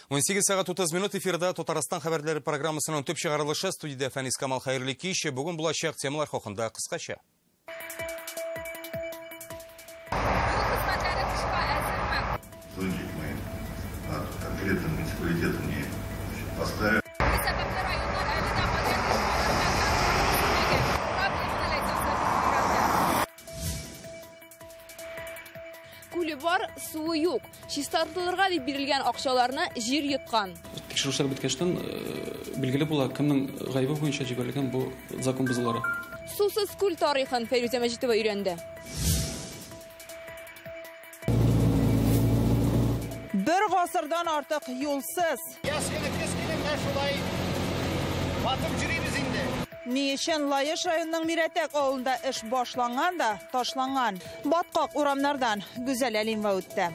18 сағат 30 минут эфирда Татарстан хабарлары программасының төп шығарылышы студияда Фәнис Камал хайырлы кеш. Бүгін булачак темалар хакында кыскача. Конкретно муниципалитет мне поставил. Күлі бар, суы юк. Чистартылырға деп берілген ақшаларына жер йоткан. Текшерүшләр биткәчтән билгеле була, кемнең гайбы буенча җибәрелгән бу закон бозулары. Сусыз күл тарихын Фәрүзә Мәҗитова өйрәнде. Bir гасырдан артык юлсыз. Ни өчен Лаеш районының Миратәк авылында эш башланган да ташланган. Баткак урамнардан Гүзәл Әлимова үтте.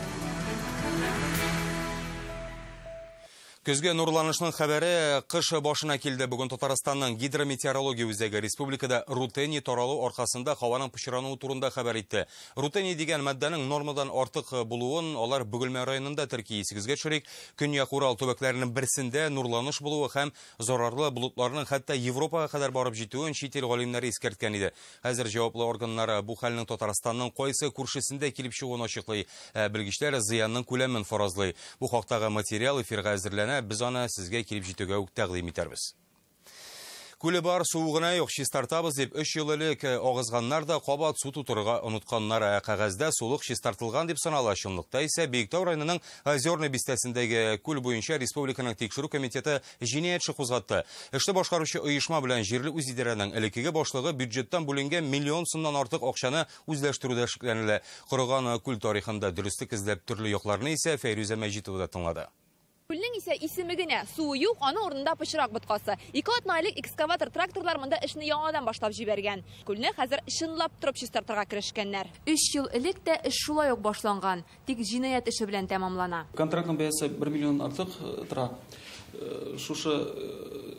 Көзге нурланышның хәбәре кыш башына килде. Бүген Татарстанның гидрометеорология үзәге республикада рутений таралу аркасында һаваның пычрануы турында хәбәр итте. Рутений дигән матдәнең нормадан артык булуын алар Бөгелмә районында терки. Сигезгә төшерик, Көньяк Урал төбәкләренең берсендә нурланыш булуы һәм зарарлы болытларның хәтта Европага кадәр барып җитүен чит ил галимнәре искәрткән иде. Хәзер җаваплы органнары бу хәлнең Татарстанның кайсы күршесендә килеп чыгуын ачыклый. Белгечләр зыянның күләмен фаразлый. Бу хактагы материал эфирга әзерләнә. Biz аны сезгә килеп җитүгә үк тәкъдим итәрбез. Күле бар, суыгына юк, чистартабыз дип 3 ел элек агызганнар да кабат су тутырырга онытканнар. Кәгазьдә сулык чистартылган дип санала. Чынлыкта исә Биектау районының Озерный бистәсендәге күл буенча республиканың тикшерү комитеты җинаять эше кузгатты. Эшне башкаручы оешма белән җирле үзидарәнең элеккеге башлыгы бюджеттан бүленгән миллион сумнан артык акчаны үзләштерүдә шикләнелә. Корыган күл тарихында дөрестлек эзләп төрле якларны исә Фәрүзә Мәҗитова да тыңлады. Күлнең исә исеме генә суы юк, аны орнында пычрак боткасы. 2 атнайлык экскаватор тракторлар монда эшне яңадан башлап җибәргән. Күлне хәзер чынлап торып чистартырга керешкәннәр. 3 ел элек тә эш шулай ук башланган, тик җинаять эше белән тәмамлана. Контрактның бәясе 1 миллион артык тора. Шушы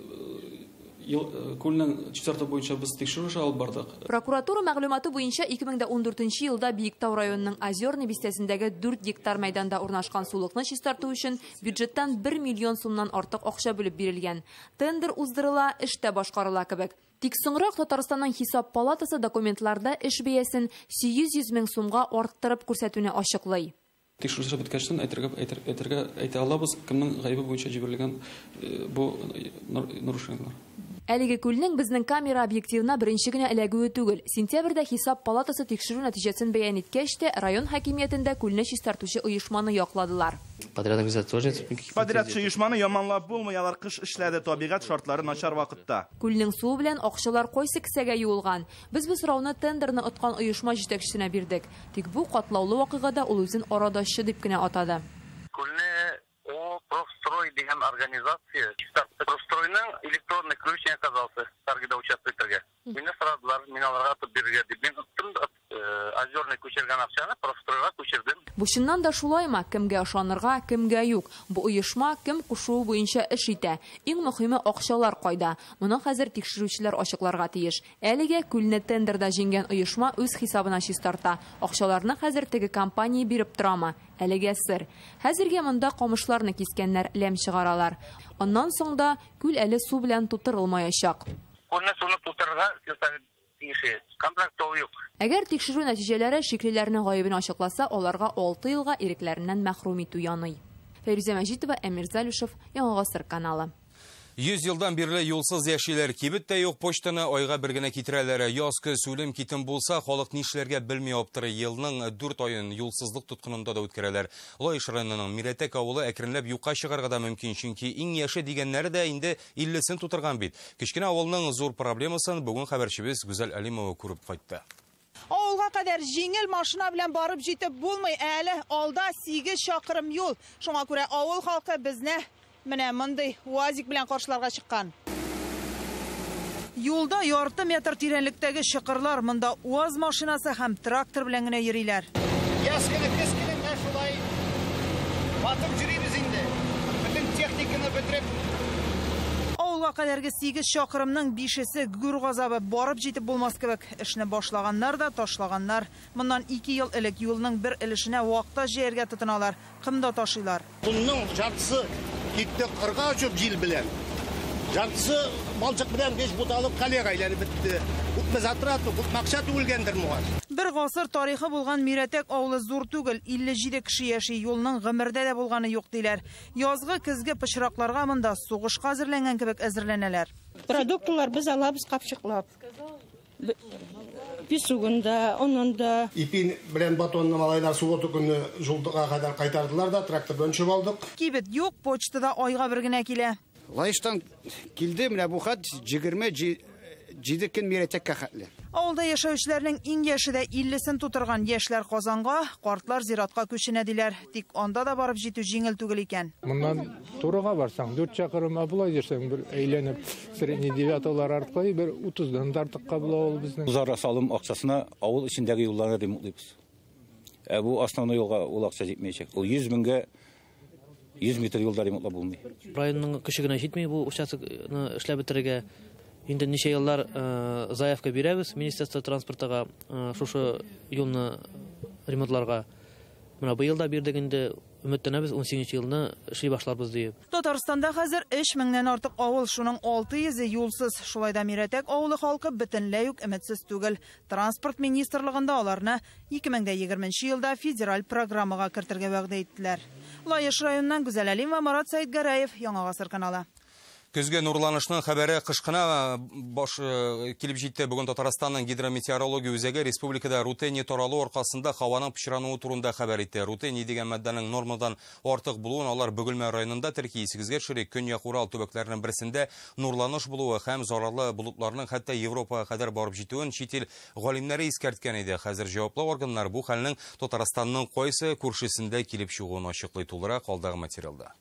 күлнең чистарту буенча без тикшерү алып бардык. Прокуратура мәгълүматы буенча 2014 елда Биектау районының Озерный бистәсендәге 4 гектар мәйданда урнашкан сулыкны чистарту өчен бюджеттан 1 миллион сумнан артык акча бүлеп бирелгән. Тендер уздырыла, эш тә башкарыла кебек. Тик соңрак Татарстанның хисап палатасы документларда эш бәясен 800 мең сумга арттырып күрсәтүне ачыклый. Тикшерү биткәчтән әйтә алабыз, кемнең гайбы буенча җибәрелгән бу нарушениялар. Әлеге күлнең безнең камера объективына беренче генә эләгүе түгел. Сентябрьдә хисап палатасы тикшерү нәтиҗәсен бәян иткәч тә район хакимиятендә күлне чистартучы оешманы якладылар. Подрядчы оешманы яманлап булмый, алар кыш эшләде, табигать шартлары начар вакытта. Күлнең суы белән акчалар кайсы кисәгә юылган. Без бу сорауны тендерны откан оешма җитәкчесенә бирдек. Тик бу катлаулы вакыйгада ул үзен арадашчы дип кенә атады. Профстрой деген организация. Профстройның электронный ключ не оказался. Торгida участвовать. Меня сразу миналарга атып бирергә дип. Мен Озерный күчергән акчаны профстройга күчердем. Бу чыннан да шулаймы? Кемгә ышанырга, кемгә юк. Бу оешма кем кушуы буенча эш итә. Иң мөһиме акчалар кайда. Моны хәзер тикшерүчеләр ачыкларга тиеш. Әлегә күлне тендерда җиңгән оешма үз хисабына чистарта. Акчаларны хәзер теге компания биреп торамы? Әлегә сер. Хәзергә монда камышларны кискәннәр ләм чыгаралар. Аннан соң да күл әле су белән тутырылмаячак. Күлне суны тутырырга тиеш. Контракт юк. Әгәр тикшерү нәтиҗәләре шиклеләрнең гаебен ачыкласа, аларга 6 елга ирекләреннән мәхрүм итү яный. Фәрүзә Мәҗитова, Әмир Залюшев, Яңа Гасыр каналы. 100 елдан бирле юлсыз яшиләр. Кибет тә юк, почтаны айга бер генә китерәләр. Яз көз үлем китем булса, халык нишләргә белми аптырый. Елның 4 айын юлсызлык тоткынында да үткәрәләр. Лаеш районының Миратәк авылы әкренләп юкка чыгарга да мөмкин, чөнки иң яше дигәннәре дә инде 50-сен тутырган бит. Кечкенә авылның зур проблемасын бүген хәбәрчебез Гүзәл Әлимова күреп кайтты. Авылга кадәр җиңел машина белән барып җитеп булмый, әле алда 8 чакрым юл. Шуңа күрә авыл халкы безне менә мондый УАЗик белән каршыларга чыккан. Юлда ярты метр тирәнлектәге чыкырлар, монда УАЗ машинасы һәм трактор белән генә йөриләр. Яскеле кескеле шулай батып йөрибез инде. Бүтән техниканы бетереп Авылга кадәрге 8 чакрымның 5-се гүр газабы барып җитеп булмас кебек. Эшне башлаганнар да ташлаганнар. Моннан 2 ел элек юлның бер өлешенә вакытта җәяргә тотыналар. Кымда ташыйлар. Bunun жартысы китте кырга чөп җил белән. Жартысы балчык белән 5 бут алып калега әйләнеп бетте. Үтмәс атраты, үтмәкчә түгелгәндер моңа. Бер гасыр тарихы булган Мирәтәк авылы зур түгел, 57 кеше яши, юлның гомердә дә булганы юк диләр. Язгы, көзге пычракларга монда сугышка әзерләнгән кебек әзерләнәләр. Продуктлар без алабыз капчыклап. Писугында, онында. Ипин белән батонны малайлар сугы көне жулдыга кадәр кайтардылар да трактордан чөп алдык. Кибет юк, почтада айга бер генә килә. Лайыштан килде, менә бу хат 27 көн Мирәтәккә хәтле. Авылда яшәүчеләрнең иң яше дә 50-сен тутырган яшьләр Казанга, картлар зиратка күченә диләр. Тик анда да барып җитү җиңел түгел икән. Моннан турыга барсаң 4 чакрым булай дисәң, бер әйләнеп средний девятолар арткы бер 30дан артыкка була ул безнең. Зара салым акчасына авыл ичендәге юлларны ремонтлыйбыз. Бу основной юлга ул акча җитмәячәк. Ул 100 меңгә 100 метр юлда ремонтлап булмый. Районның кешегенә җитмәй бу участокны эшләп бетерергә. Инде ничә еллар заявка бирәбез Министерство транспортыга шушы юлны ремонтларга. Менә быел да бирдек, инде өметләнәбез 18 елны эшли башларбыз дип. Татарстанда хәзер 3 меңнән артык авыл, шуның 600-е юлсыз. Шулай да Мирәтәк авылы халкы бөтенләй үк өметсез түгел. Транспорт министрлыгында аларны 2020 елда федераль программага кертергә вәгъдә иттеләр. Лаеш районыннан Гүзәл Әлим ва Марат Сәйдгәрәев, Яңа Гасыр каналы. Көзге нурланышның хәбәре кышкына баш килеп җитте. Бүген Татарстанның гидрометеорология үзәге республикада рутений таралу аркасында һаваның пычрануы турында хәбәр итте. Рутений дигән матдәнең нормадан артык булуын алар Бөгелмә районында терки 8-гә төшерә. Көньяк Урал төбәкләренең берсендә нурланыш булуы һәм зарарлы болытларның хәтта Европага кадәр барып җитүен чит ил галимнәре искәрткән иде. Хәзер җаваплы органнар бу хәлнең Татарстанның кайсы күршесендә килеп чыгуын ачыклый. Тулырак алдагы материалда.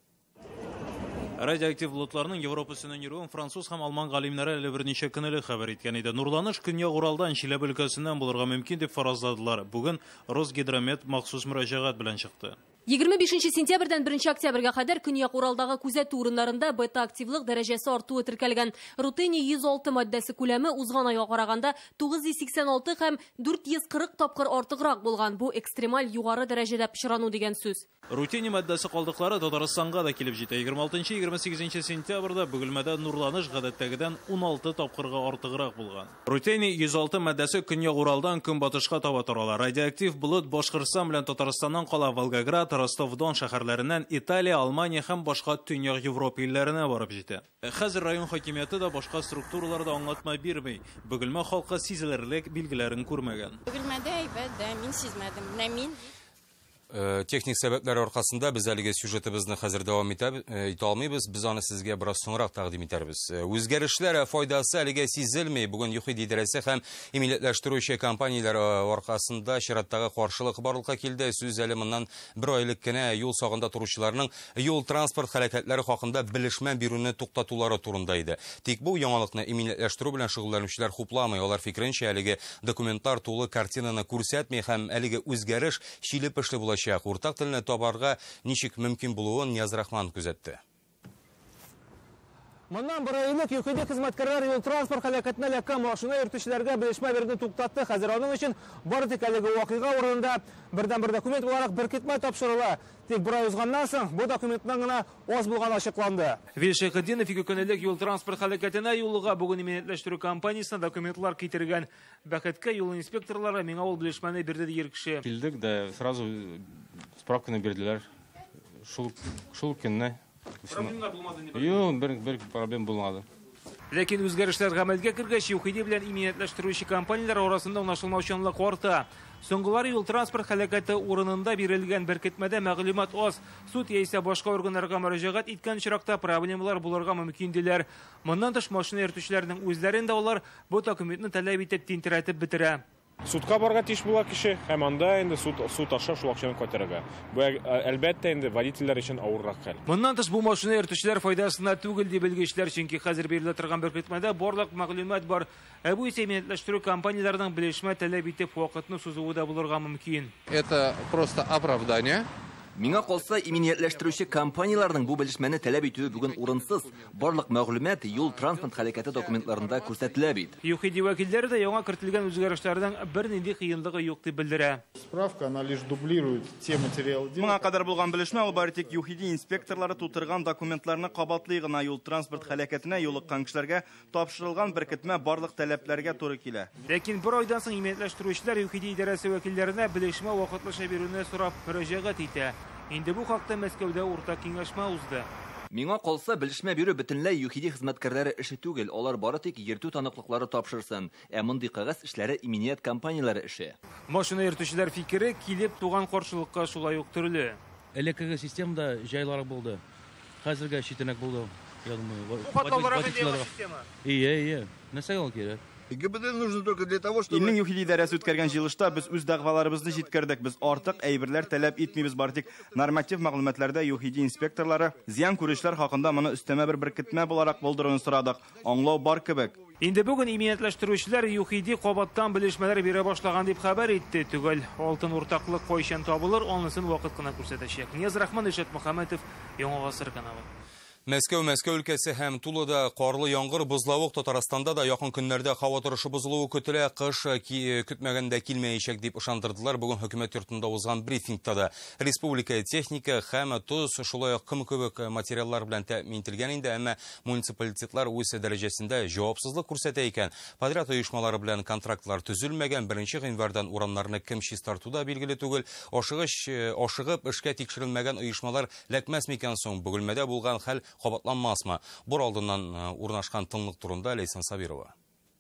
Радиоактив болытларның Европасының йөрүен француз һәм алман галимнәре әле берничә көн элек хәбәр иткән иде. Нурланыш Көньяк Уралдан Чиләбе өлкәсеннән булырга мөмкин дип фаразладылар. Бүген Росгидромет махсус мөрәҗәгать белән чыкты. 25 сентябрьдән 1 октябрьгә кадәр Көньяк Уралдагы күзәтү урыннарында бета-активлык дәрәҗәсе артуы теркәлгән. Рутений 106 маддәсе күләме узган айга караганда 986 һәм 440 тапкыр артыграк булган. Бу экстремаль югары дәрәҗәдә пычрану дигән сүз. Рутений маддәсе калдыклары Татарстанга да килеп җитә. 26-28 сентябрьдә Бөгелмәдә нурланыш гадәттәгедән 16 тапкырга артыграк булган. Рутений 106 маддәсе Көньяк Уралдан көнбатышка таба тарала. Радиоактив болыт Башкортстан белән Татарстаннан кала Волгоград, Ростов-Дон шәһәрләреннән Италия, Алмания һәм башка Төньяк Европа илләренә барып җитә. Хәзер район хакимияте да башка структураларда аңлатма бирмәй. Бөгелмә халкы сизелерлек билгеләрен күрмәгән. Бөгелмәдә әйбәт дә, мин сизмәдем. Менә мин Техник сәбәпләр аркасында без әлеге сюжетыбызны хәзер дәвам итә алмыйбыз. Без аны сезгә бераз соңрак тәкъдим итәрбез. Үзгәрешләр файдасы әлегә сизелми. Бүген ЮХИД идарәсе һәм иминиятләштерүче компанияләр аркасында чираттагы каршылык барлыкка килде. Сүз әле моннан 1 айлык кенә юл сагында торучыларның юл транспорт хәрәкәтләре хакында белешмә бирүне туктатулары турында иде. Тик бу яңалыкны иминиятләштерү белән шөгыльләнүчеләр хупламый. Алар фикеренчә әлеге документлар тулы картинаны күрсәтми һәм әлеге үзгәреш чилеп эшле булачак. Уртак телне табарга ничек мөмкин булуын Нияз Рахман күзәтте. Моннан бер айлык ЮХИД хезмәткәрләре юл транспорт хәрәкәтенә эләккән машина йөртүчеләргә белешмә бирүне туктатты. Хәзер аның өчен бары тик әлеге вакыйга урынында бердән-бер документ буларак беркетмә тапшырыла. Тик бер ай узганнан соң бу документның гына аз булганы ачыкланды. Вилшехеддинов 2 көн элек юл транспорт хәрәкәтенә юлга бүген иминиятләштерү компаниясына документлар китергән. Бәхеткә юл инспекторлары миңа ул белешмәне бирде дигән кеше. Килдек дә сразу справканы бирделәр. Шул көнне Проблемалар булмады. Юк, бер проблем булмады. Ләкин үзгәрешләр гамәлгә кергәч, ЮХИД белән иминиятләштерүче компанияләр арасында аңлашылмаучанлык арта. Соңгылары юл транспорт хәрәкәте урынында бирелгән беркетмәдә мәгълүмат аз. Суд яисә башка органнарга мөрәҗәгать иткән чиракта проблемалар булырга мөмкин диләр. Моннан тыш машина йөртүчеләрнең үзләрен дә алар бу документны таләп итеп тинтерәтеп бетерә. Судка барга тиеш була кеше, һәм анда инде суд аша шул акчаны кайтарырга. Бу әлбәттә инде водительләр өчен авыррак хәл. Моннан тыш бу машина йөртүчеләр файдасына түгел дип белгечләр, чөнки хәзер бирелә торган беркетмәдә барлык мәгълүмат бар. Бу исә иминиятләштерү компанияләренең белешмә таләп итеп вакытны сузуы да булырга мөмкин. Это просто оправдание Миңа калса, иминиятләштерүче компанияларның бу белешмәне таләп итүе бүген урынсыз. Барлык мәгълүмат юл транспорт хәрәкәте документларында күрсәтелә бит. ЮХИДИ вәкилләре дә яңа кертелгән үзгәрешләрдән бернинди кыенлыгы юк дип белдерә. Справка, она лишь дублирует те материалы. Моңа кадәр булган белешмә ул бары тик ЮХИДИ инспекторлары тутырган документларны кабатлый гына юл транспорт хәрәкәтенә юлыккан кешеләргә тапшырылган беркетмә барлык таләпләргә туры килә. Ләкин бер айдан соң иминиятләштерүчеләр ЮХИДИ идарәсе вәкилләренә белешмә вакытлыча бирүне сорап мөрәҗәгать итә. Инде бу хакта Мәскәүдә уртак киңәшмә узды. Миңа калса, белешмә бирү бөтенләй ЮХИДИ хезмәткәрләре эше түгел, алар бары тик йөртү таныклыклары тапшырсын. Ә мондый кагаз эшләре иминият компанияләре эше. Машина йөртүчеләр фикере килеп туган каршылыкка шулай ук төрле. Элеккеге системада җайлары булды. Хәзергә читенәк булды. Я думаю, Катлауларга система. Ие. Нәрсә ул кирәк? ГИБДД нужно только для того, чтобы... Илнең ЮХИДИ идарәсе үткәргән җыелышта без үз дәгъваларыбызны җиткердек. Без артык әйберләр таләп итмибез, бары тик норматив мәгълүматларда ЮХИДИ инспекторлары зыян күрүчләр хакында моны өстәмә бер беркетмә буларак булдыруны сорадык. Аңлау бар кебек. Инде бүген иминиятләштерүчеләр ЮХИДИ кабаттан белешмәләр бирә башлаган дип хәбәр итте. Түгел, алтын уртаклык кайчан табылыр, анысын вакыт кына күрсәтәчәк. Нияз Рахман, Ишат Мөхәммәтов, Яңа Гасыр каналы. Мәскәү өлкәсе һәм Тулыда карлы яңгыр бозлавык, Татарстанда да якын көннәрдә һава торышы бозылуы көтелә, кыш көтмәгәндә килмәячәк дип ышандырдылар бүген хөкүмәт йортында узган брифингта да. Республика техника һәм туз шулай ук кем кебек материаллар белән тәэмин ителгән инде, әмма муниципалитетлар үз дәрәҗәсендә җавапсызлык күрсәтә икән. Подряд оешмалары белән контрактлар төзелмәгән, 1 гыйнвардан урамнарны кем чистартуда билгеле түгел. Ашыгып эшкә тикшерелмәгән оешмалар ләкмәс микән соң, бөгелмәдә булган хәл кабатланмасмы? Бу алдыннан урнашкан тынлык турында Лейсан Сабирова.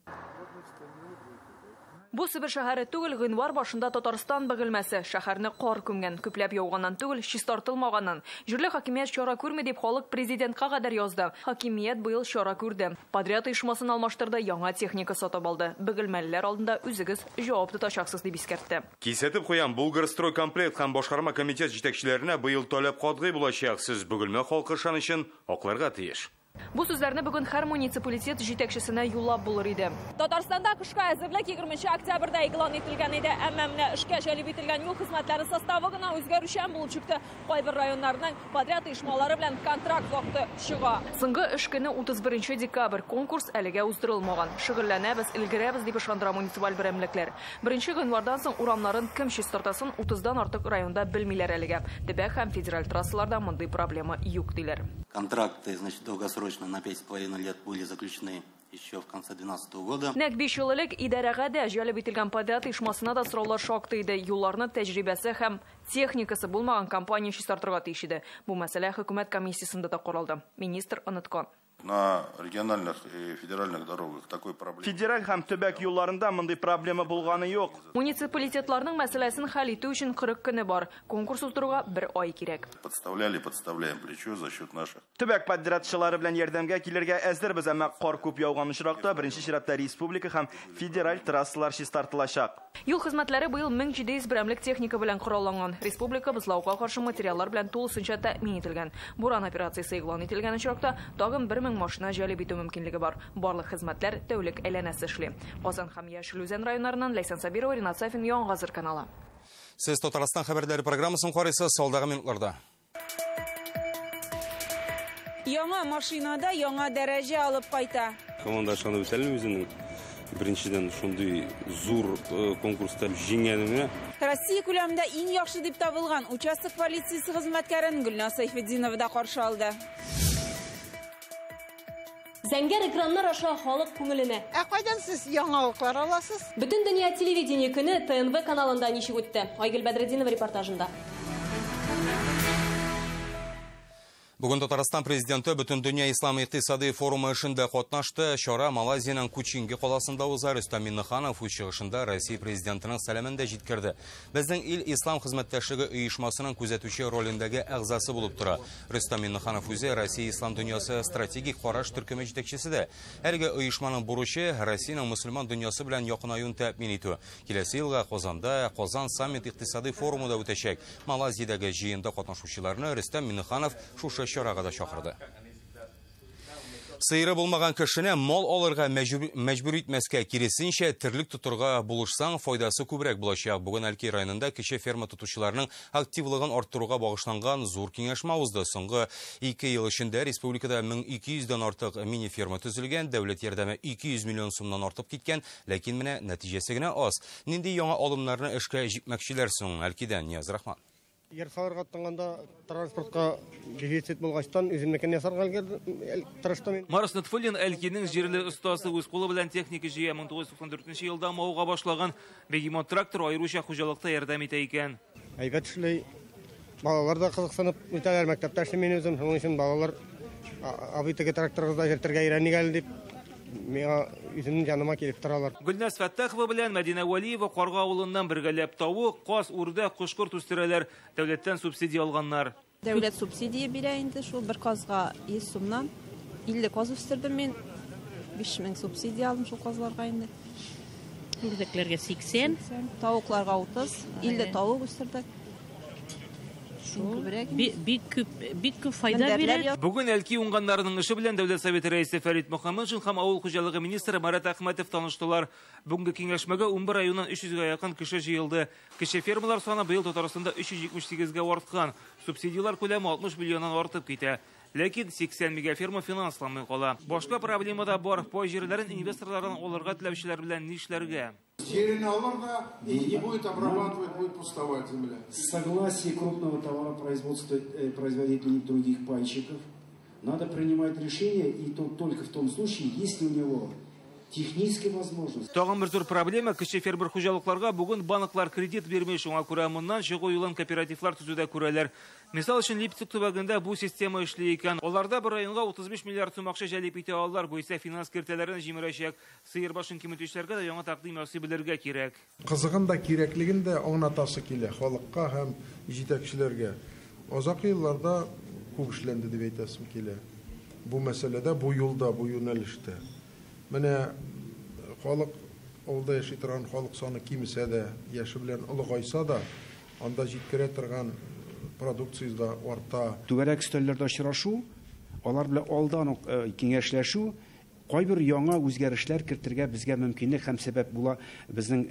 Бу Себер шәһәре түгел, гыйнвар башында Татарстан бөгелмәсе. Шәһәрне кар күмгән, күпләп яуганнан түгел, чистартылмаганнан. Җирле хакимият чара күрми дип халык президентка кадәр язды. Хакимият быел чара күрде. Подряд оешмасын алмаштырды, яңа техника сатып алды. Бөгелмәлеләр алдында үзегез җавап тотачаксыз дип искәртте. Кисәтеп куям, Булгарстрой комплект һәм башкарма комитет җитәкчеләренә быел таләп катгый булачак. Сез бөгелмә халкы ышанычын акларга тиеш. Бу сүзләрне бүген һәр муниципалитет җитәкчесенә юллап булыр иде. Татарстанда кышка әзерлек 20 октябрьдә игълан ителгән иде, әмма менә эшкә җәлеп ителгән юл хезмәтләре составы гына үзгәрүчән булып чыкты. Кайбер районнарның подряд оешмалары белән контракт вакыты чыга. Соңгы эш көне 31 декабрь, конкурс әлегә уздырылмаган. Шөгыльләнәбез, илгерәбез дип ышандыра муниципаль берәмлекләр. 1 гыйнвардан соң урамнарын кем чистартасын 30дан артык районда белмиләр әлегә. Төбәк һәм федераль трассаларда мондый проблема юк диләр. Контракты, значит, долгосрочно на 5,5 лет были заключены еще в конце 2012 года. Нәк 5 ел элек идарәгә дә җәлеп ителгән подряд оешмасына да сораулар шактый иде. Юлларны тәҗрибәсе һәм техникасы булмаган компания чистартырга тиеш иде. Бу мәсьәлә хөкүмәт комиссиясында да каралды. Министр оныткан. На региональных и федеральных дорогах такой проблемы. Федераль һәм төбәк юлларында мондый проблема булганы юк. Муниципалитетларның мәсьәләсен хәл итү өчен 40 көне бар. Конкурс уздыруга 1 ай кирәк. Подставляем плечо за счет наших. Төбәк подрядчылары белән ярдәмгә килергә әзербез, әмма кар күп яуган очракта беренче чиратта республика һәм федераль трассалар чистартылачак. Юл хезмәтләре быел 1700 берәмлек техника белән коралланган. Республика бозлауга каршы материаллар белән тулысынча тәэмин ителгән. Буран операциясе игълан ителгән очракта тагын 1000 машина җәлеп итү мөмкинлеге бар. Барлык хезмәтләр тәүлек әйләнәсе эшли. Казан һәм Яшел Үзән районнарыннан Лейсан Сабирова, Ринат Сафин, Яңа Гасыр каналы. Сез Татарстан хәбәрләре программасын карыйсыз, алдагы минутларда. Яңа машинада яңа дәрәҗә алып кайта. Команда шаны үтәлме үзенең? Беренчедән шундый зур конкурста җиңгәненә. Россия күләмендә иң яхшы дип табылган участок полициясе хезмәткәрен Гөлназ Сайфетдинова да каршы алды. Зәңгәр экраннар аша халык күңеленә. Кайдан сез яңалыклар аласыз? Бөтен дөнья телевидение көне ТНВ каналында ничек үтте? Айгөл Бәдретдинова репортажында. Бүген Татарстан президенты Бөтен дөнья ислам икътисади форумы эшендә катнашты. Чара Малайзиянең Кучинги каласында уза. Рөстәм Миннеханов үз чыгышында Россия президентының сәламен дә җиткерде. Безнең ил ислам хезмәттәшлеге оешмасының күзәтүче ролендәге әгъзасы булып тора. Рөстәм Миннеханов үзе Россия ислам дөньясы стратегик караш төркеме җитәкчесе дә. Әлеге оешманың бурычы Россиянең мөселман дөньясы белән якынаюын тәэмин итү. Киләсе елга Казанда Казан саммит икътисади форумы да үтәчәк. Малайзиядәге җыенда катнашучыларны Рөстәм Миннеханов шушы чарага да чакырды. Сыйры булмаган кешене мал алырга мәҗбүр итмәскә, киресенчә тирлек тотырга булышсаң, файдасы күбрәк булачак. Бүген Әлки районында кече ферма тотучыларның активлыгын арттыруга багышланган зур киңәшмә узды. Соңгы 2 ел эчендә республикада 1200-дән артык мини-ферма төзелгән, дәүләт ярдәме 200 миллион сумнан артып киткән, ләкин менә нәтиҗәсе генә аз. Нинди яңа алымнарны эшкә җипмәкчеләр соң? Әлкидән Нияз Рахман. Ерсаларга аттанганда транспортка дефицит булгачтан үземнекен ясарга тырыштым. Марс Нетфуллин Әлкинең җирле остасы үз кулы белән техника җыя 1994 елда мауга башлаган бегемот трактор аеруча хуҗалыкта ярдәм итә икән. Әйбәт эшләй. Балалар да кызыксынып үтәләр мәктәптә эшләр мин үзем. Шуның өчен балалар абитеге тракторыгызда җиртергә өйрәнник әле дип миңа үземнең җаныма килеп торалар. Гөлназ Фәттахова белән Мәдинә Вәлиева Карга авылыннан бергәләп тавык, каз, үрдәк, кошкырт үстерәләр. Дәүләттән субсидия алганнар. Дәүләт субсидия бирә инде, шул бер казга 100 сумнан 50 каз үстердем мин. 5000 субсидия алдым шул казларга инде. Үрдәкләргә 80, тавыкларга 30, 50 тавык үстердек. Бик күп файда бирә. Бүген Әлки уңганнарының эше белән Дәүләт Советы рәисе Фәрит Мөхәммәтшин һәм авыл хуҗалыгы министры Марат Әхмәтов таныштылар. Бүгенге киңәшмәгә 11 районнан 300-гә якын кеше җыелды. Кече фермалар саны быел Татарстанда 378-гә арткан. Субсидиялар күләме 60 миллионнан артып китә. Ләкин 80 мегаферма финансламый кала. Башка проблема да бар. Пай җирләрен инвесторлардан алырга теләүчеләр белән нишләргә? Жерен алырга и не будет обрабатывать, будет пустовать земля. Согласие крупного товаропроизводства производителей других пайщиков надо принимать решение, и только в том случае, если у него техническая возможность. Тагын бер зур проблема кече фермер хуҗалыкларга бүген банклар кредит бирмәй, шуңа күрә моннан чыгу юлын кооперативлар төзүдә күрәләр. Мисал өчен Липецк төбәгендә бу система эшли икән. Аларда бер районга 35 миллиард сум акча җәлеп итә алалар, бу исә финанс кертәләрен җимерәчәк. Сыер башын киметүчеләргә дә яңа тәкъдим ясый белергә кирәк. Кызыгын да кирәклеген дә аңлатасы килә халыкка һәм җитәкчеләргә. Озак елларда күп эшләнде дип әйтәсем килә. Бу мәсьәләдә, бу юлда, бу юнәлештә. Менә халык авылда яши торган халык саны кимсә дә, яше белән олыгайса да, анда җиткерә торган продукциясе да арта. Түгәрәк өстәлләрдә очрашу, алар белән алдан ук киңәшләшү, кайбер яңа үзгәрешләр кертергә безгә мөмкинлек һәм сәбәп була безнең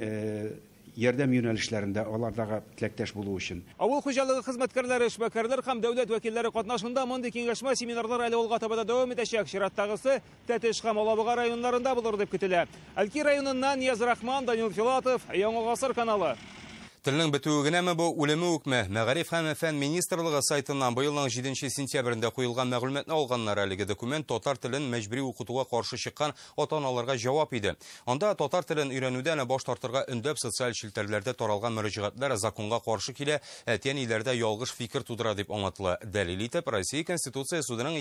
ярдәм юнәлешләрендә алардагы теләктәш булу өчен. Авыл хуҗалыгы хезмәткәрләре, эшмәкәрләр һәм дәүләт вәкилләре катнашында мондый киңәшмә, семинарлар әле алга таба да дәвам итәчәк. Чираттагысы Тәтеш һәм Алабуга районнарында булыр дип көтелә. Әлки районыннан Нияз Рахман, Данил Филатов, Яңа Гасыр каналы. Телнең бетүе генәме бу, үлеме үкме? Мәгариф һәм фән министрлыгы сайтыннан быелның 7 сентябрендә куелган мәгълүматны алганнар. Әлеге документ татар телен мәҗбүри укытуга каршы чыккан ата-аналарга җавап иде. Анда татар телен өйрәнүдән баш тартырга өндәп социаль челтәрләрдә таралган мөрәҗәгатьләр законга каршы килә, әтиәниләрдә ялгыш фикер тудыра дип аңлатыла. Дәлил итеп, Россия Конституция судының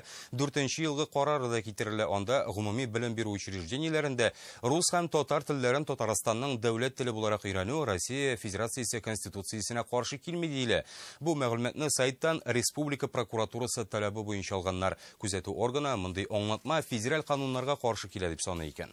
2004 елгы карары да китерелә. Анда гомуми белем бирү учреждениеләрендә рус һәм татар телләрен Татарстанның дәүләт теле буларак өйрәнү Россия Федерациясе Конституциясенә каршы килми диле. Бу мәгълүматны сайттан Республика прокуратурасы талабы буенча алганнар. Күзәтү органы мондый аңлатма федераль кануннарга каршы килә дип саный икән.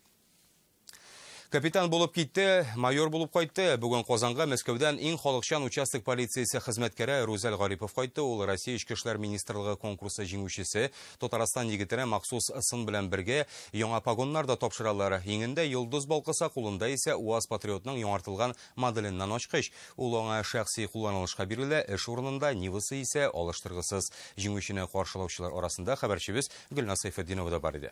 Капитан булып китте, майор булып кайтты. Бүген Казанга Мәскәүдән иң халыкчан участок полициясе хезмәткәре Рузәл Гарипов кайтты. Ул Россия Ичке эшләр министрлыгы конкурсы җиңүчесе. Татарстан егетенә махсус сын белән бергә яңа погоннар да тапшыралар. Иңендә йолдыз балкыса, кулында исә УАЗ Патриотның яңартылган моделеннән ачкыч. Ул аңа шәхси кулланылышка бирелә, эш урынында Нивасы исә алыштыргысыз. Җиңүчене каршылаучылар арасында хәбәрчебез Гөлназ Сайфетдинова да бар иде.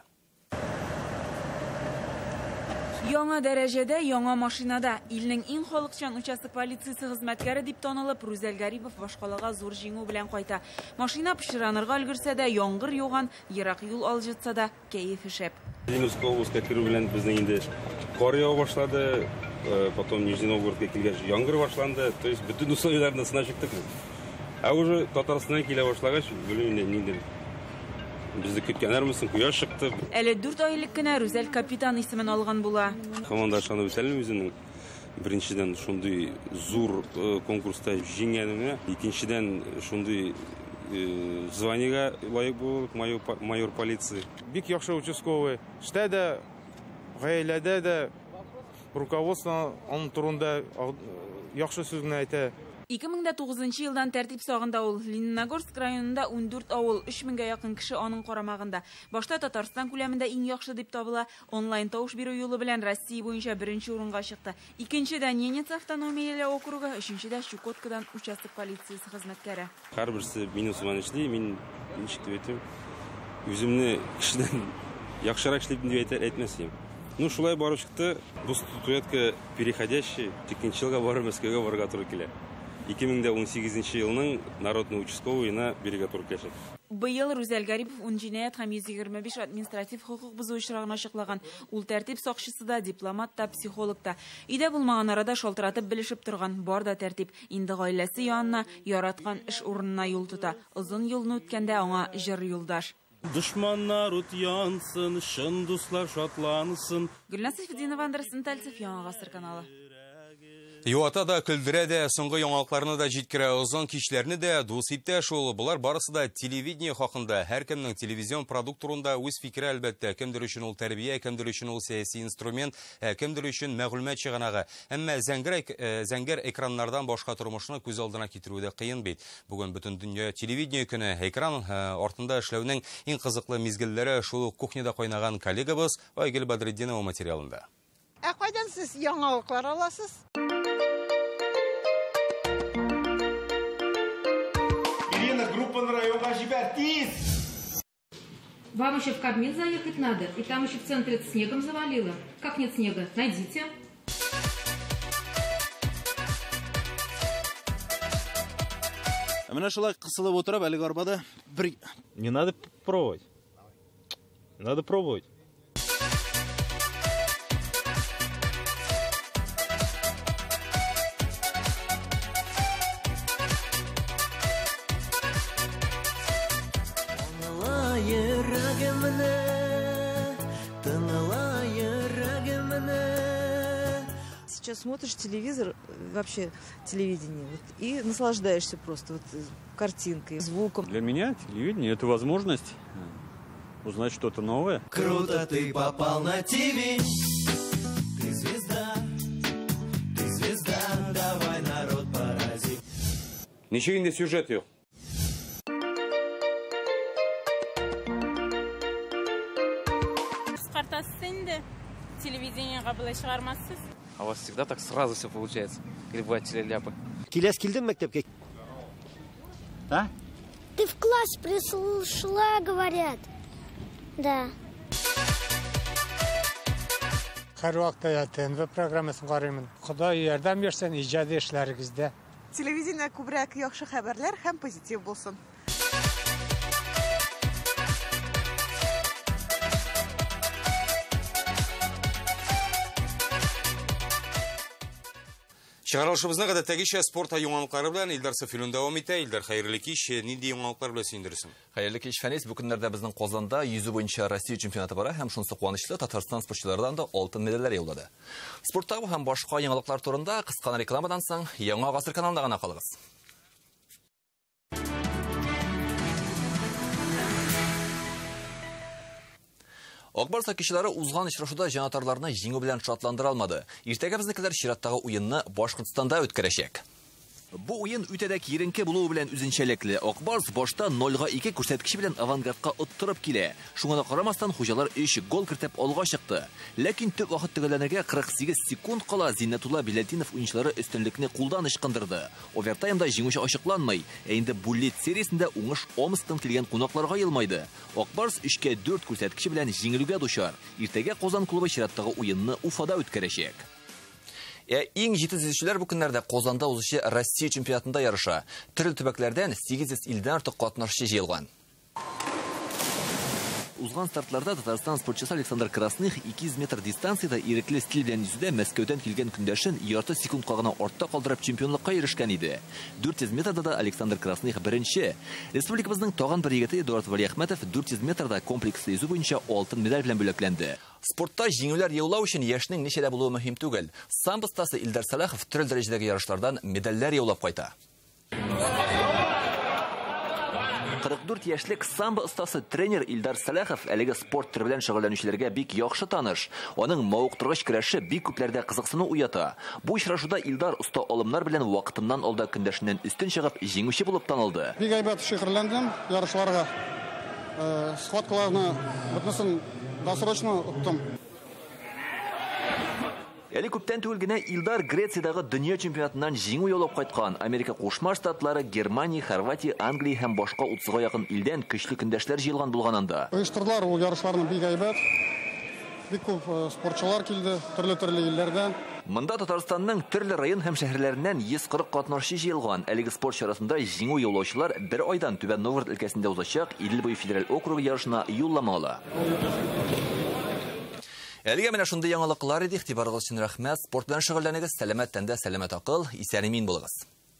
Яңа дәрәҗәдә, яңа машинада илнең иң халыкчан участок полициясе хезмәткәре дип танылып, Рузәл Гарипов башкалага зур җиңү белән кайта. Машина пычранырга өлгерсә дә, яңгыр яуган, ерак юл алҗытса да, кәеф шәп. Ленинская областька керү белән безнең инде кар ява башлады, потом Нижний Новгородка килгәч яңгыр башланды, то есть бөтен условияларны сынап чыктык. Ә уже Татарстаннан килә башлагач, белмим инде Bizde kötkənərmisin, quyaş çıktı. Әле 4 айлык кенә Рүзәл капитан исемен алган була. Команда шаны үсәлме үзенең беренчедән шундый зур конкурста җиңгәненә, икенчедән шундый званиягә лаек булып, майор полиции. Бик яхшы участковый. Эштә дә, гаиләдә дә руководство аның турында яхшы сүзне әйтә. 2009 елдан тәртип сагында ул Лениногорск районында 14 авыл 3000-га якын кеше аның карамагында. Башта Татарстан күләмендә иң яхшы дип табыла, онлайн тавыш бирү юлы белән Россия буенча беренче урынга чыкты. Икенчедә Ненец автономияле округы, өченчедә Чукоткадан участок полициясе хезмәткәре. Һәрберсе минусыман эшли, мин ничек дип әйтим, үземне кешедән яхшырак эшлим дип әйтмәсем. Ну, шулай барып чыкты, бу статуэтка переходящий, икенче елга барып Мәскәүгә барырга туры килә. 2018 елның народный участковыйына бирергә туры киләчәк. Быел Рүзәл Гарипов 10 җинаять һәм 125 административ хокук бозу очрагын ачыклаган. Ул тәртип сакчысы да, дипломат та, психолог та. Өйдә булмаган арада шалтыратып белешеп торган, бар да тәртип. Инде гаиләсе янына, яраткан эш урынына юл тота. Озын юлны үткәндә аңа җыр юлдаш. Душманнар ут янсын, шын дуслар шатлансын. Гөлназ Сайфетдинова, Андрей Сентальцев, Яңа Гасыр каналы. Юата да, күлдерә дә, соңгы яңалыкларны да җиткерә, озын кичләрне дә, дус иптәш ул. Булар барысы да телевидение хакында, һәркемнең телевизион продукт турында үз фикере әлбәттә. Кемдер өчен ул тәрбия, кемдер өчен ул сәяси инструмент, кемдер өчен мәгълүмат чыганагы. Әмма зәңгәр экраннардан башка тормышны күз алдына китерү дә кыен бит. Бүген бөтен дөнья телевидение көне, экран артында эшләүнең иң кызыклы мизгелләре шул кухняда кайнаган коллегабыз Айгөл Бадретдинова материалында. Кайдан сез яңалыклар аласыз? Группа на районга жибертис. Вам еще в Кабмин заехать надо, и там еще в центре снегом завалило. Как нет снега? Найдите. Менә шулай кысылып утырып, әлеге арбада бер... Не надо пробовать. Надо пробовать. Сейчас смотришь телевизор, вообще телевидение, и наслаждаешься просто картинкой, звуком. Для меня телевидение — это возможность узнать что-то новое. Круто ты попал на ТВ, ты звезда, давай народ порази. Ничего инде сюжет yok. Телевидение кабылы чыгармассыз. А у вас всегда так сразу все получается? Или бывают телеляпы? Келес килдин мектепке? А? Ты в класс пришла, говорят. Да. Һәр вакытта ТНВ программасын карыймын. Ходай ярдәм берсен иҗади эшләрегездә. Телевидение күбрәк яхшы хәбәрләр һәм позитив булсын. Чыгарылышыбызны гадәттәгечә спорт яңалыклары белән Илдар Сафилун дәвам итә. Илдар, хәерле кич, нинди яңалыклар белән сөендерәсең? Хәерле кич, Фәнис. Бу көннәрдә безнең Казанда йөзү буенча Россия чемпионаты бара һәм шунысы куанычлы, Татарстан спортчылардан да алтын медальләр яулады. Спорттагы һәм башка яңалыклар турында кыска рекламадан соң Яңа Гасыр каналында гына калыгыз. Акбарс хоккейчылары узган очрашуда җанатарларны җиңү белән шатландыра алмады. Иртәгә безнекеләр чираттагы уенны Башкортстанда үткәрәчәк. Бу уен үтә дә киеренке булуы белән үзенчәлекле. Акбарс башта 0-2 күрсәткече белән авангардка оттырып килә. Шуңа карамастан хуҗалар 3 гол кертеп алга чыкты. Ләкин төп вакыт төгәлләнергә 48 секунд кала Зиннатулла Билетдинов уенчылары өстенлекне кулдан ычкындырды. Овертаймда җиңүче ачыкланмый. Инде буллет сериясендә уңыш Омсктан килгән кунакларга елмайды. Акбарс 3-4 күрсәткече белән җиңелүгә дучар. Иртәгә Казан клубы чираттагы уенны Уфада үткәрәчәк. Иң җитез йөзүчеләр бу көннәрдә Казанда узучы Россия чемпионатында ярыша. Төрле төбәкләрдән 800 илдән артык катнашчы җыелган. Узган стартларда Татарстан спортчысы Александр Красных 200 метр дистанцияда ирекле стиль белән йөзүдә Мәскәүдән килгән көндәшен ярты секундка гына артта калдырып чемпионлыкка ирешкән иде. 400 метрда да Александр Красных беренче. Республикабызның тагын бер егете Эдуард Валиәхмәтов 400 метрда комплекслы йөзү буенча алтын медаль белән бүләкләнде. Спортта җиңүләр яулау өчен яшьнең ничәдә булуы мөһим түгел. Самбостасы Илдар Салахов төрле дәрәҗәдәге ярышлардан медальләр яулап кайта. 44 яшьлек самбо остасы тренер Илдар Салахов әлеге спорт түрі белән шөгыльләнүчеләргә бик яхшы таныш. Аның мавыктыргыч көрәше бик күпләрдә кызыксыну уята. Бу очрашуда Илдар уста алымнар белән вакытыннан алда көндәшеннән үстен чыгып, җиңүче булып танылды. Бик әйбәт шөгыльләндем ярышларга. Схваткаларны бөтенесен досрочно уттым. Әле күптән түгел генә Илдар Грециядагы дөнья чемпионатыннан җиңү яулап кайткан. Америка Кушма Штатлары, Германия, Хорватия, Англия һәм башка 30-га якын илдән көчле көндәшләр җыелган булган анда. Оештырдылар ул ярышларны бик әйбәт. Бик күп спортчылар килде, төрле илләрдән. Монда Татарстанның төрле район һәм шәһәрләреннән 140 катнашчы җыелган. Әлеге спорт чарасында җиңү яулаучылар бер айдан Түбән Новгород өлкәсендә узачак Идел буе федераль округы ярышына юллама ала. Әлегә менә шундый яңалыклар иде. Игътибарыгыз өчен рәхмәт. Спорт белән шөгыльләнегез. Сәламәт тәндә, сәламәт акыл. Исән-имин булыгыз.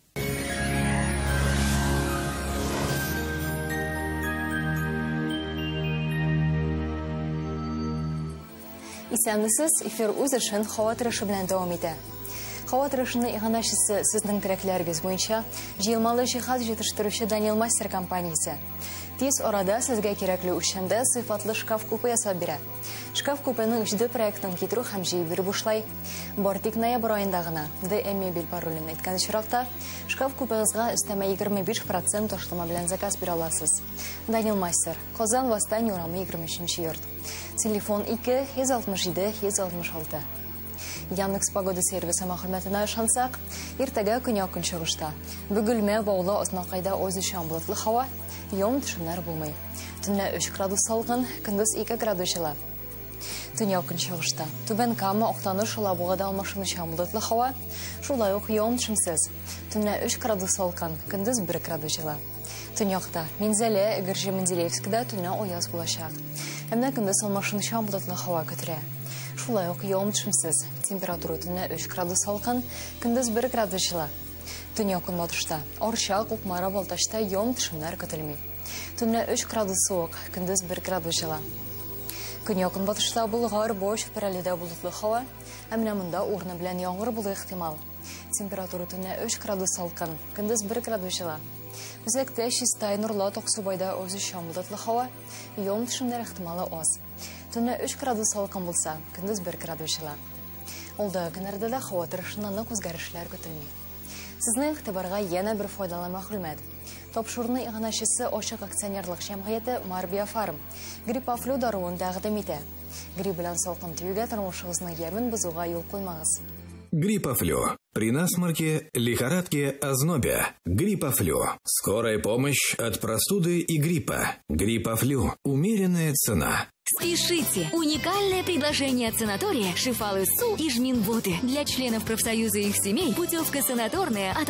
Исәнмесез, эфир үз эшен һава торышы белән дәвам итә. Һава торышының иганәчесе сезнең теләкләрегез буенча җыелмалы җиһаз җитештерүче Daniel Master компаниясе. Тиз арада сезгә кирәкле үлчәмдә сыйфатлы шкаф купе ясап бирә. Шкаф купеның җиде проектын китерү һәм җыеп бирү бушлай. Бортик ноябрь аенда гына ДМ паролен әйткән очракта шкаф купегызга өстәмә 25% ташлама белән заказ бирә аласыз. Daniel Master, Казан Восстание урамы 23-нче йорт. Телефон 2-167-166. Яндекс погода сервисы мәгълүматына ышансак, иртәгә көньяк-көнчыгышта Бөгелмә, Баулы, Азнакайда озышан булытлы һава, явым-төшемнәр булмый. Төнлә 3 градус салкын, көндез 2 градус җылы. Төньяк-көнчыгышта Түбән Кама, Актаныш, Лабугада алмашынучан булытлы һава, шулай ук явым-төшемсез. Төнлә 3 градус салкын, көндез 1 градус җылы. Төньякта Минзәлә, Гөрҗе, Менделеевскида төнлә аяз булачак. Әмма көндез алмашынучан булытлы һава көтелә. Шулай ук явым-төшемсез. Температура төнлә 3 градус салкын, көндез 1 градус җылы. Төньяк-көнбатышта Арча, Кукмара, Балтачта явым-төшемнәр көтелми. Төнлә 3 градус суык, көндез 1 градус җылы. Көньяк-көнбатышта Болгар, Бош, Перәледә булытлы һава, әмма монда урыны белән яңгыр булуы ихтимал. Температура төнлә 3 градус салкын, көндез 1 градус җылы. Үзәктә Чистай, Нурла, Токсубайда озышан булытлы һава, явым-төшемнәр ихтималы аз. Төнлә 3 градус салкын булса, көндез 1 градус җылы. Алда көннәрдә дә һава торышыннан нык үзгәрешләр көтелми. Сезнең игътибарга яңа бер файдалы мәгълүмат. Тапшыруны иганәчесе Ачык акционерлык җәмгыяте Марбиафарм Гриппафлю даруын тәкъдим итә. Грипп белән салкын тиюгә тормышыгызның ямын бозуга юл куймагыз. Гриппафлю. При насморке, лихорадке, ознобе. Гриппафлю. Скорая помощь от простуды и гриппа. Гриппафлю. Умеренная цена. Спешите! Уникальное предложение от санатория Шифалы СУ и Жминводы. Для членов профсоюза и их семей путевка санаторная от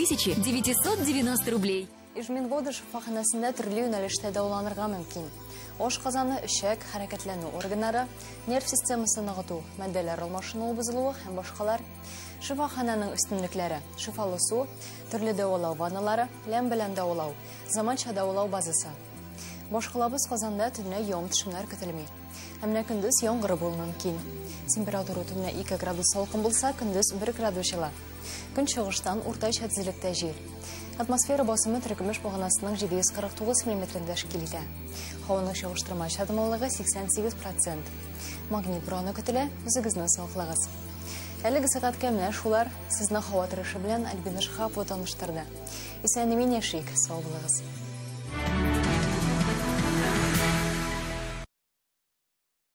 1990 рублей. Жминводы шифаханасында төрле юнәлештә дәваланырга мөмкин. Ашказаны, эчәк, хәрәкәтләнү органнары, нерв системасын ныгыту, матдәләр алмашыну бозылуы һәм башкалар. Шифахананың өстенлекләре: шифалы су, төрле дәвалау ванналары, ләм белән дәвалау, заманча дәвалау базасы. Башкалабыз Казанда төнлә явым-төшемнәр көтелми. Әмма көндез яңгыр булуы мөмкин. Температура төнлә 2 градус салкын булса, көндез 1 градус җылы. Көнчыгыштан уртача тизлектә җил. Атмосфера басымы төркемеш баганасының 749 мм тәшкил итә. Һаваның чагыштырма чатымлылыгы 88%. Магнит бураны көтелә, үзегезне саклagыз. Әлеге сәгатькә менә шулар сезне һава торышы белән Альбина Шахапова таныштырды. Исән-имин яшик, сау булыгыз.